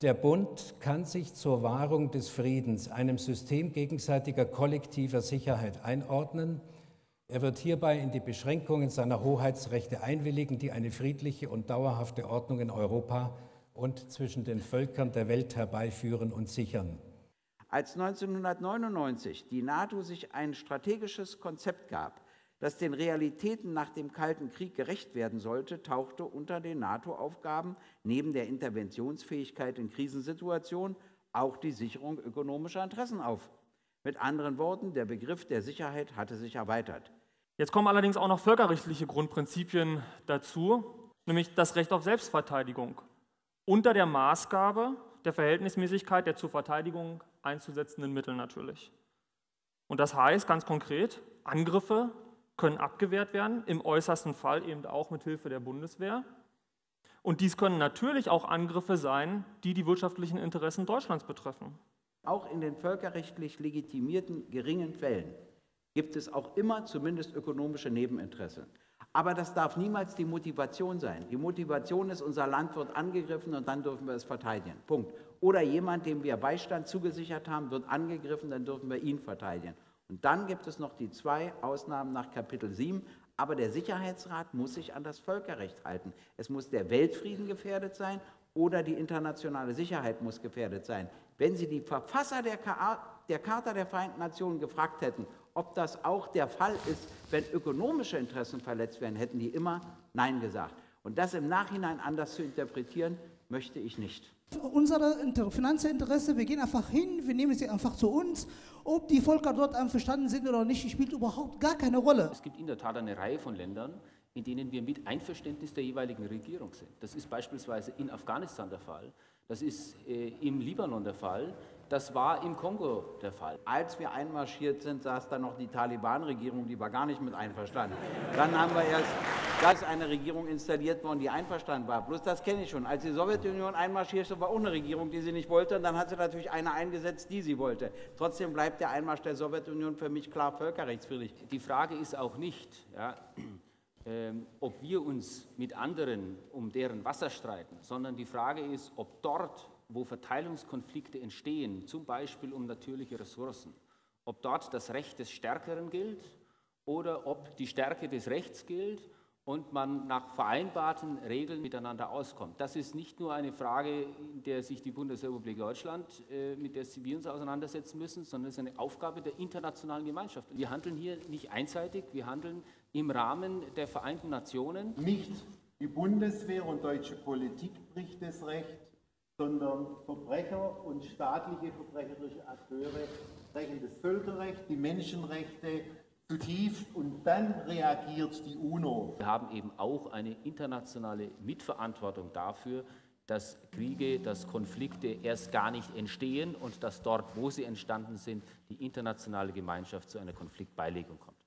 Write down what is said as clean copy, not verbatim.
Der Bund kann sich zur Wahrung des Friedens einem System gegenseitiger kollektiver Sicherheit einordnen. Er wird hierbei in die Beschränkungen seiner Hoheitsrechte einwilligen, die eine friedliche und dauerhafte Ordnung in Europa und zwischen den Völkern der Welt herbeiführen und sichern. Als 1999 die NATO sich ein strategisches Konzept gab, das den Realitäten nach dem Kalten Krieg gerecht werden sollte, tauchte unter den NATO-Aufgaben neben der Interventionsfähigkeit in Krisensituationen auch die Sicherung ökonomischer Interessen auf. Mit anderen Worten, der Begriff der Sicherheit hatte sich erweitert. Jetzt kommen allerdings auch noch völkerrechtliche Grundprinzipien dazu, nämlich das Recht auf Selbstverteidigung unter der Maßgabe der Verhältnismäßigkeit der zur Verteidigung einzusetzenden Mittel natürlich. Und das heißt ganz konkret, Angriffe können abgewehrt werden, im äußersten Fall eben auch mit Hilfe der Bundeswehr. Und dies können natürlich auch Angriffe sein, die die wirtschaftlichen Interessen Deutschlands betreffen. Auch in den völkerrechtlich legitimierten geringen Fällen gibt es auch immer zumindest ökonomische Nebeninteressen. Aber das darf niemals die Motivation sein. Die Motivation ist, unser Land wird angegriffen und dann dürfen wir es verteidigen. Punkt. Oder jemand, dem wir Beistand zugesichert haben, wird angegriffen, dann dürfen wir ihn verteidigen. Und dann gibt es noch die 2 Ausnahmen nach Kapitel 7. Aber der Sicherheitsrat muss sich an das Völkerrecht halten. Es muss der Weltfrieden gefährdet sein oder die internationale Sicherheit muss gefährdet sein. Wenn Sie die Verfasser der Charta der Vereinten Nationen gefragt hätten, ob das auch der Fall ist, wenn ökonomische Interessen verletzt werden, hätten die immer Nein gesagt. Und das im Nachhinein anders zu interpretieren, möchte ich nicht. Unsere Finanzinteresse, wir gehen einfach hin, wir nehmen sie einfach zu uns. Ob die Völker dort einverstanden sind oder nicht, spielt überhaupt gar keine Rolle. Es gibt in der Tat eine Reihe von Ländern, in denen wir mit Einverständnis der jeweiligen Regierung sind. Das ist beispielsweise in Afghanistan der Fall, das ist im Libanon der Fall, das war im Kongo der Fall. Als wir einmarschiert sind, saß da noch die Taliban-Regierung, die war gar nicht mit einverstanden. Dann haben wir erst, da ist eine Regierung installiert worden, die einverstanden war. Bloß das kenne ich schon. Als die Sowjetunion einmarschierte, war auch eine Regierung, die sie nicht wollte. Und dann hat sie natürlich eine eingesetzt, die sie wollte. Trotzdem bleibt der Einmarsch der Sowjetunion für mich klar völkerrechtswidrig. Die Frage ist auch nicht, ja, ob wir uns mit anderen um deren Wasser streiten, sondern die Frage ist, ob dort, wo Verteilungskonflikte entstehen, zum Beispiel um natürliche Ressourcen, ob dort das Recht des Stärkeren gilt oder ob die Stärke des Rechts gilt und man nach vereinbarten Regeln miteinander auskommt. Das ist nicht nur eine Frage, in der sich die Bundesrepublik Deutschland, mit der wir uns auseinandersetzen müssen, sondern es ist eine Aufgabe der internationalen Gemeinschaft. Wir handeln hier nicht einseitig, wir handeln im Rahmen der Vereinten Nationen. Nicht die Bundeswehr und deutsche Politik bricht das Recht, sondern Verbrecher und staatliche verbrecherische Akteure brechen das Völkerrecht, die Menschenrechte zutiefst und dann reagiert die UNO. Wir haben eben auch eine internationale Mitverantwortung dafür, dass Kriege, dass Konflikte erst gar nicht entstehen und dass dort, wo sie entstanden sind, die internationale Gemeinschaft zu einer Konfliktbeilegung kommt.